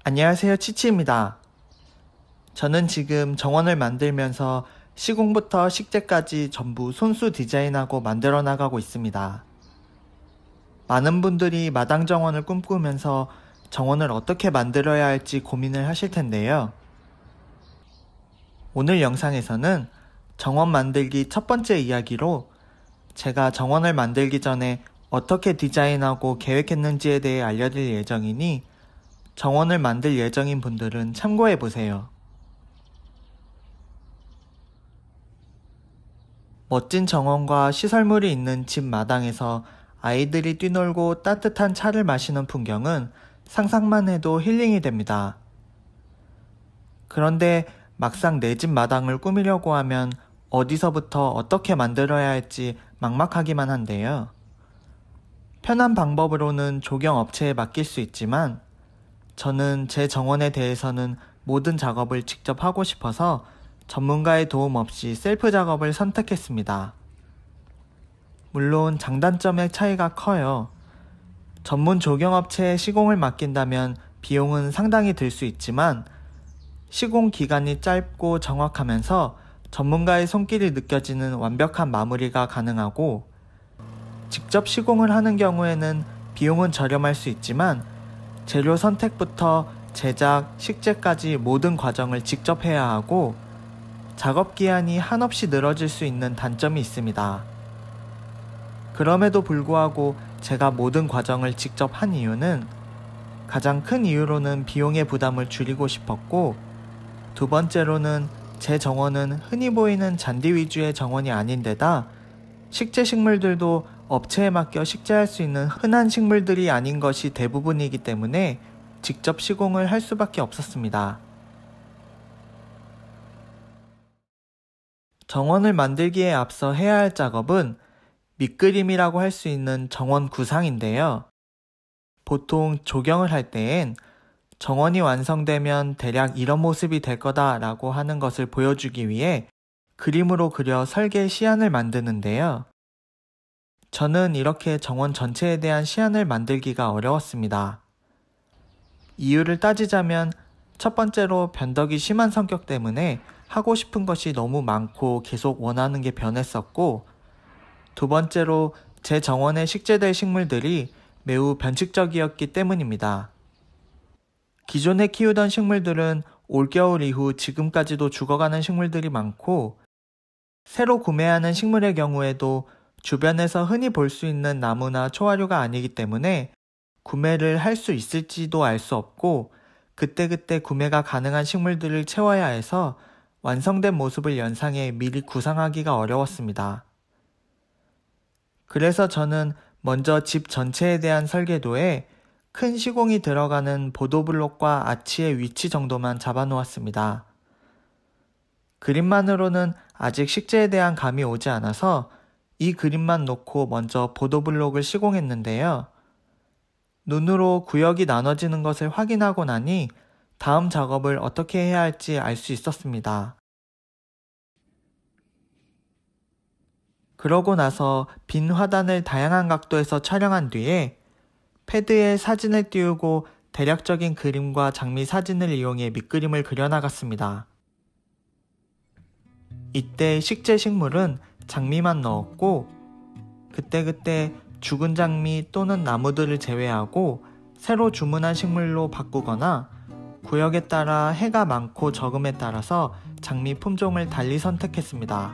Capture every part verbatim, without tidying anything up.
안녕하세요, 치치입니다. 저는 지금 정원을 만들면서 시공부터 식재까지 전부 손수 디자인하고 만들어 나가고 있습니다. 많은 분들이 마당 정원을 꿈꾸면서 정원을 어떻게 만들어야 할지 고민을 하실 텐데요. 오늘 영상에서는 정원 만들기 첫 번째 이야기로 제가 정원을 만들기 전에 어떻게 디자인하고 계획했는지에 대해 알려드릴 예정이니 정원을 만들 예정인 분들은 참고해보세요. 멋진 정원과 시설물이 있는 집 마당에서 아이들이 뛰놀고 따뜻한 차를 마시는 풍경은 상상만 해도 힐링이 됩니다. 그런데 막상 내 집 마당을 꾸미려고 하면 어디서부터 어떻게 만들어야 할지 막막하기만 한데요. 편한 방법으로는 조경업체에 맡길 수 있지만 저는 제 정원에 대해서는 모든 작업을 직접 하고 싶어서 전문가의 도움 없이 셀프 작업을 선택했습니다. 물론 장단점의 차이가 커요. 전문 조경업체에 시공을 맡긴다면 비용은 상당히 들 수 있지만 시공 기간이 짧고 정확하면서 전문가의 손길이 느껴지는 완벽한 마무리가 가능하고, 직접 시공을 하는 경우에는 비용은 저렴할 수 있지만 재료 선택부터 제작, 식재까지 모든 과정을 직접 해야 하고 작업 기한이 한없이 늘어질 수 있는 단점이 있습니다. 그럼에도 불구하고 제가 모든 과정을 직접 한 이유는 가장 큰 이유로는 비용의 부담을 줄이고 싶었고, 두 번째로는 제 정원은 흔히 보이는 잔디 위주의 정원이 아닌데다 식재 식물들도 업체에 맡겨 식재할 수 있는 흔한 식물들이 아닌 것이 대부분이기 때문에 직접 시공을 할 수밖에 없었습니다. 정원을 만들기에 앞서 해야 할 작업은 밑그림이라고 할 수 있는 정원 구상인데요. 보통 조경을 할 때엔 정원이 완성되면 대략 이런 모습이 될 거다라고 하는 것을 보여주기 위해 그림으로 그려 설계 시안을 만드는데요. 저는 이렇게 정원 전체에 대한 시안을 만들기가 어려웠습니다. 이유를 따지자면 첫 번째로 변덕이 심한 성격 때문에 하고 싶은 것이 너무 많고 계속 원하는 게 변했었고, 두 번째로 제 정원에 식재될 식물들이 매우 변칙적이었기 때문입니다. 기존에 키우던 식물들은 올겨울 이후 지금까지도 죽어가는 식물들이 많고, 새로 구매하는 식물의 경우에도 주변에서 흔히 볼 수 있는 나무나 초화류가 아니기 때문에 구매를 할 수 있을지도 알 수 없고, 그때그때 구매가 가능한 식물들을 채워야 해서 완성된 모습을 연상해 미리 구상하기가 어려웠습니다. 그래서 저는 먼저 집 전체에 대한 설계도에 큰 시공이 들어가는 보도블록과 아치의 위치 정도만 잡아놓았습니다. 그림만으로는 아직 식재에 대한 감이 오지 않아서 이 그림만 놓고 먼저 보도블록을 시공했는데요. 눈으로 구역이 나눠지는 것을 확인하고 나니 다음 작업을 어떻게 해야 할지 알 수 있었습니다. 그러고 나서 빈 화단을 다양한 각도에서 촬영한 뒤에 패드에 사진을 띄우고 대략적인 그림과 장미 사진을 이용해 밑그림을 그려나갔습니다. 이때 식재 식물은 장미만 넣었고, 그때그때 죽은 장미 또는 나무들을 제외하고 새로 주문한 식물로 바꾸거나 구역에 따라 해가 많고 적음에 따라서 장미 품종을 달리 선택했습니다.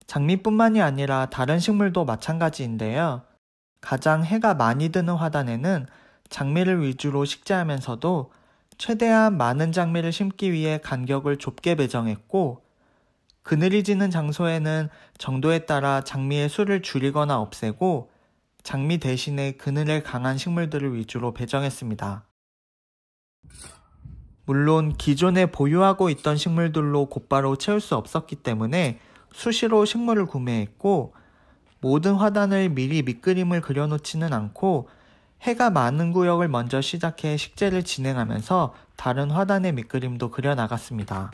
장미뿐만이 아니라 다른 식물도 마찬가지인데요. 가장 해가 많이 드는 화단에는 장미를 위주로 식재하면서도 최대한 많은 장미를 심기 위해 간격을 좁게 배정했고, 그늘이 지는 장소에는 정도에 따라 장미의 수를 줄이거나 없애고 장미 대신에 그늘에 강한 식물들을 위주로 배정했습니다. 물론 기존에 보유하고 있던 식물들로 곧바로 채울 수 없었기 때문에 수시로 식물을 구매했고, 모든 화단을 미리 밑그림을 그려놓지는 않고 해가 많은 구역을 먼저 시작해 식재를 진행하면서 다른 화단의 밑그림도 그려나갔습니다.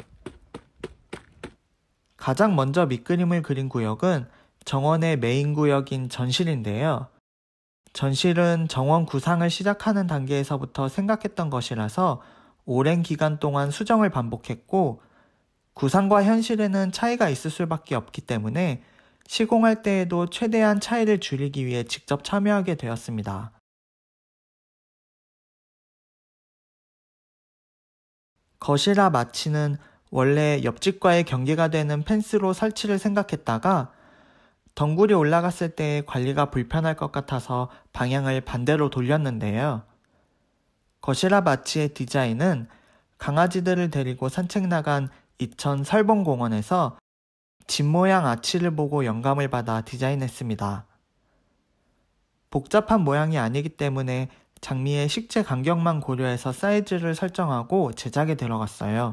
가장 먼저 밑그림을 그린 구역은 정원의 메인 구역인 전실인데요. 전실은 정원 구상을 시작하는 단계에서부터 생각했던 것이라서 오랜 기간 동안 수정을 반복했고, 구상과 현실에는 차이가 있을 수밖에 없기 때문에 시공할 때에도 최대한 차이를 줄이기 위해 직접 참여하게 되었습니다. 거실 앞 아치는 원래 옆집과의 경계가 되는 펜스로 설치를 생각했다가 덩굴이 올라갔을 때 관리가 불편할 것 같아서 방향을 반대로 돌렸는데요. 거실 앞 아치의 디자인은 강아지들을 데리고 산책 나간 이천 설봉공원에서 집 모양 아치를 보고 영감을 받아 디자인했습니다. 복잡한 모양이 아니기 때문에 장미의 식재 간격만 고려해서 사이즈를 설정하고 제작에 들어갔어요.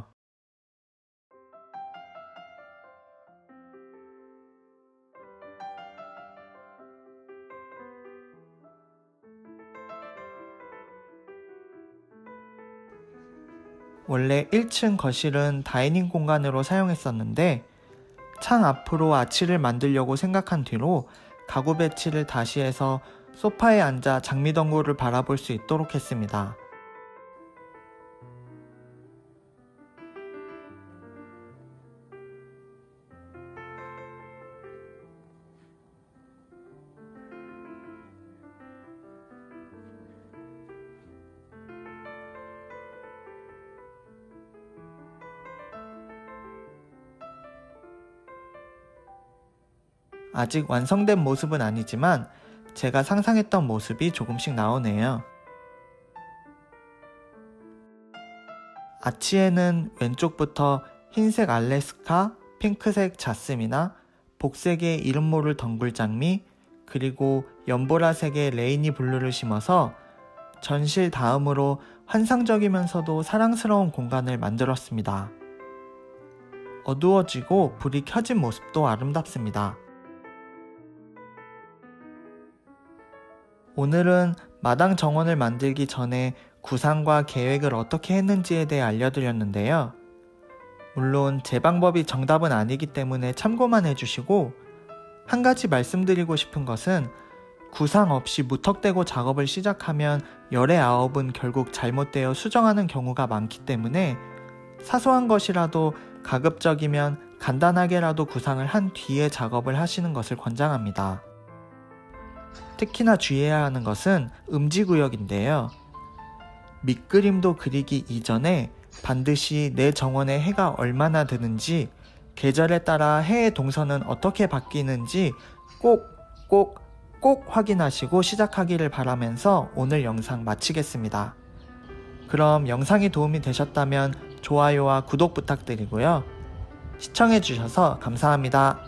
원래 일 층 거실은 다이닝 공간으로 사용했었는데 창 앞으로 아치를 만들려고 생각한 뒤로 가구 배치를 다시 해서 소파에 앉아 장미덩굴을 바라볼 수 있도록 했습니다. 아직 완성된 모습은 아니지만 제가 상상했던 모습이 조금씩 나오네요. 아치에는 왼쪽부터 흰색 알래스카, 핑크색 자스미나, 복색의 이름 모를 덩굴장미, 그리고 연보라색의 레이니 블루를 심어서 전실 다음으로 환상적이면서도 사랑스러운 공간을 만들었습니다. 어두워지고 불이 켜진 모습도 아름답습니다. 오늘은 마당 정원을 만들기 전에 구상과 계획을 어떻게 했는지에 대해 알려드렸는데요. 물론 제 방법이 정답은 아니기 때문에 참고만 해주시고, 한 가지 말씀드리고 싶은 것은 구상 없이 무턱대고 작업을 시작하면 열의 아홉은 결국 잘못되어 수정하는 경우가 많기 때문에 사소한 것이라도 가급적이면 간단하게라도 구상을 한 뒤에 작업을 하시는 것을 권장합니다. 특히나 주의해야 하는 것은 음지구역인데요. 밑그림도 그리기 이전에 반드시 내 정원에 해가 얼마나 드는지, 계절에 따라 해의 동선은 어떻게 바뀌는지 꼭 꼭 꼭 확인하시고 시작하기를 바라면서 오늘 영상 마치겠습니다. 그럼 영상이 도움이 되셨다면 좋아요와 구독 부탁드리고요. 시청해주셔서 감사합니다.